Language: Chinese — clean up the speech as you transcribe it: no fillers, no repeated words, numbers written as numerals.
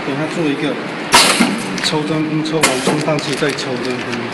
给它做一个抽真空，抽完充氮气再抽真空。